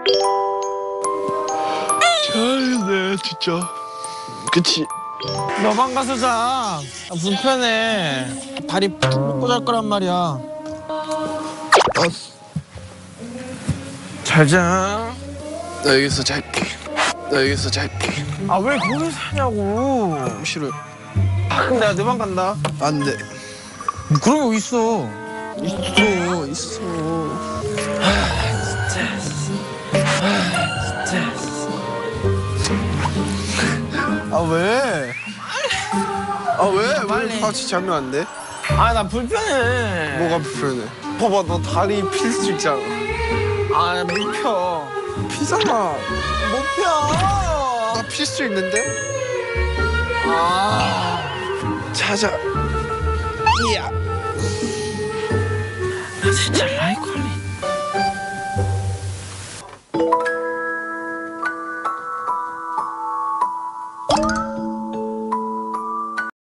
잘네 진짜. 그치. 너방 가서 자. 아, 불편해. 다리 푹 묶고 잘 거란 말이야. 잘 자. 나 여기서 잘게. 나 여기서 잘게. 아 왜 거기서 자냐고. 싫어. 아 그럼 내가 내 방 간다. 안 돼. 그럼 여기 있어. 있어. 아 왜? 아 왜? 빨리. 왜 같이 자면 안 돼? 아 나 불편해. 뭐가 불편해? 봐봐 너 다리 필 수 있잖아. 아 못 펴. 피잖아. 못 펴. 나 필 수 있는데? 아. 자자. 이야. 나 진짜 라이코